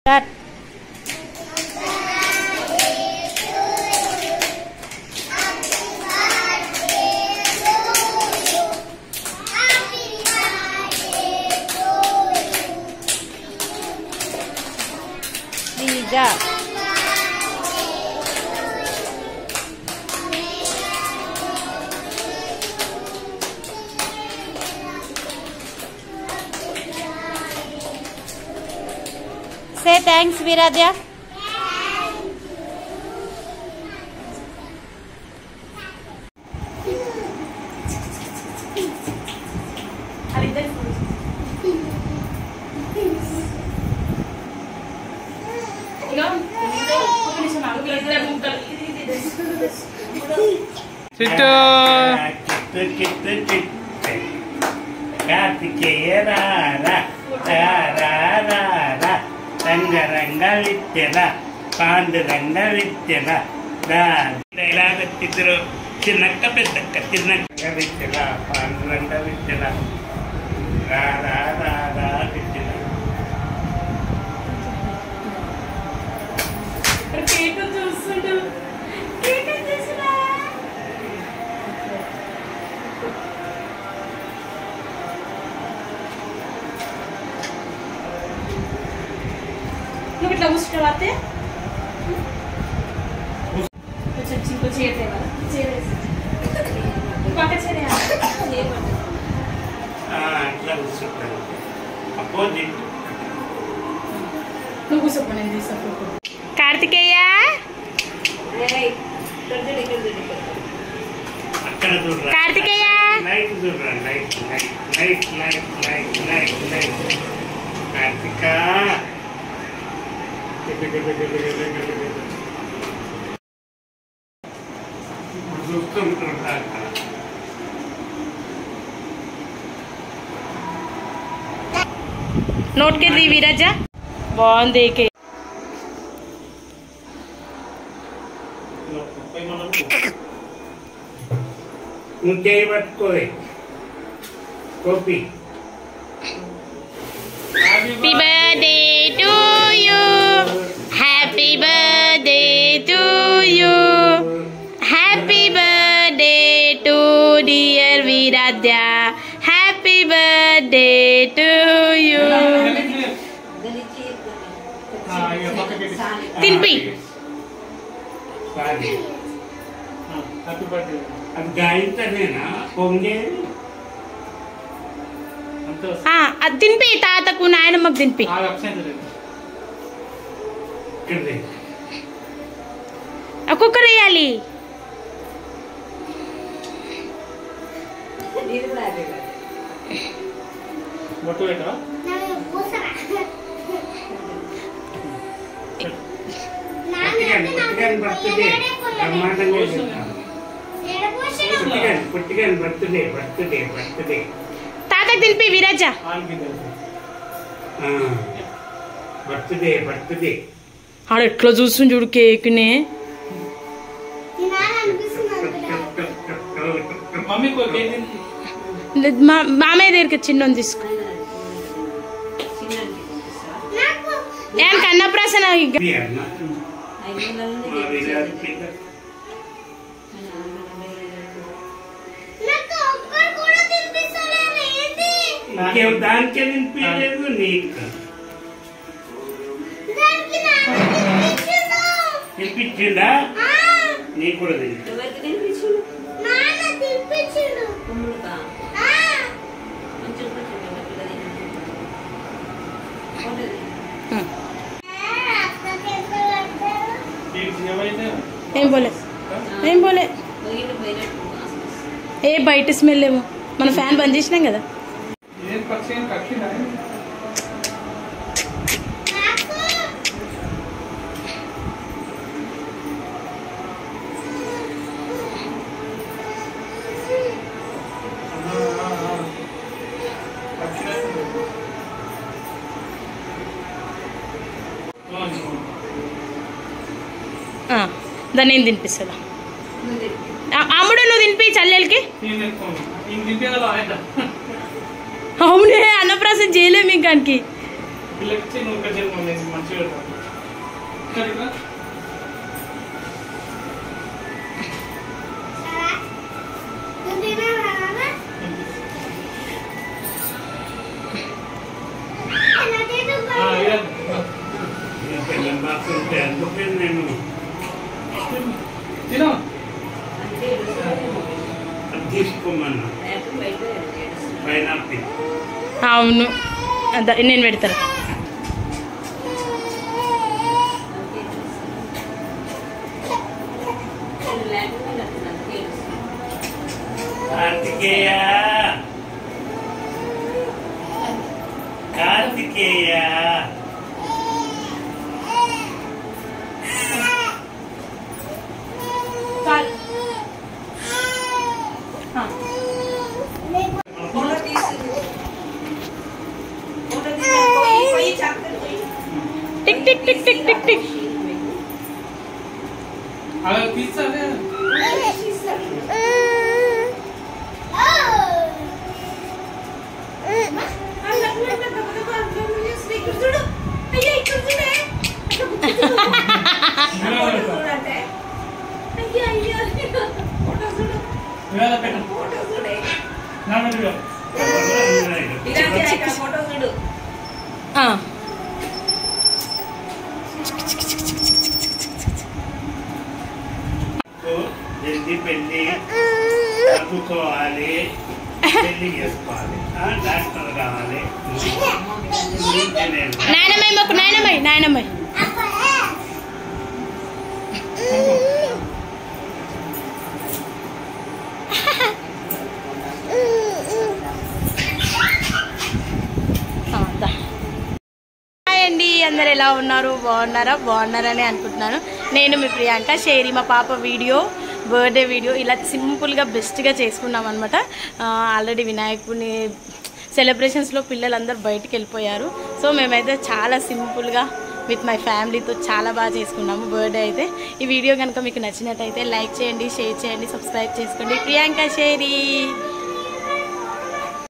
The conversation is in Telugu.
Start. Bija. Say thanks, Veradhya. రంగలిత్యల Panduranga విత్యల ఇలాగతిద్దరు చిన్నక్క పెద్దక్క చిన్నక్క విత్యల పాండురంగ విత్యల రారా రారా విత్యల చూస్తుండు ఇట్లా కూర్చుంటే కొంచెం చింకు చేయట్లే పక్క అట్లా కూర్చుంటాను అప్పో నువ్వు కూర్చోపో నేను తీసుకో కార్తికేయ అక్కడ చూడరా కార్తికేయ లైట్ చూడరా light light light light light light light Karthika చూస్తుంటారు నోట్ కే दी विराजा బాగుంది నువ్వు చేయి పట్టుకోవే కాపీ Happy birthday to you. Happy birthday to you. Happy birthday to dear Veradhya. Happy birthday to you. Tinpi. Happy birthday అది గాయంతనేనా పొంగే అది తినిపి తాతకు నాయనమ్మకు తినిపి ఒక్కొక్కరు వేయాలి తాతకు తినిపి విరాజా బర్త్డే బర్త్డే ఆడ ఎట్లా చూస్తుంది చూడు కేక్ని మామయ్య దగ్గరికి చిన్న తీసుకో ఏం కన్నప్రాసన దానికే తినిపించలేదు నీకు తినిపించిందా నీకు కూడా తినిపించిండు ఏం పోలే ఏ బయట స్మెల్ ఏమో మన ఫ్యాన్ బంద్ చేసినాం కదా దాన్ని ఏం తినిపిస్తుందా అమ్ముడు నువ్వు తినిపి చల్లెలకి అవునే అన్నప్రాసం చేయలేము ఇంకానికి పిల్లకి నువ్వు కజల్ మమ్మీ మంచిగా ఇక్కడ తీసుకోమన్నా పైనాపిల్ అవును నేను పెడతాను Karthikeya Karthikeya tick tick tick tick tick tick అలా తీసావే జల్దీ పెళ్లి చదువుకోవాలి పెళ్లి చేసుకోవాలి డాక్టర్ కావాలి నాయనమ్మ మాకు నాయనమ్మ అండి అందరు ఎలా ఉన్నారు బాగున్నారని అనుకుంటున్నాను. నేను మీ ప్రియాంక షేరి మా పాప వీడియో బర్త్డే వీడియో ఇలా సింపుల్గా బెస్ట్గా చేసుకున్నాం అనమాట. ఆల్రెడీ వినాయకుని సెలబ్రేషన్స్లో పిల్లలందరూ బయటికి వెళ్ళిపోయారు. సో మేమైతే చాలా సింపుల్గా విత్ మై ఫ్యామిలీతో చాలా బాగా చేసుకున్నాము బర్త్డే అయితే. ఈ వీడియో కనుక మీకు నచ్చినట్టయితే లైక్ చేయండి, షేర్ చేయండి, సబ్స్క్రైబ్ చేసుకోండి. ప్రియాంక షేరి.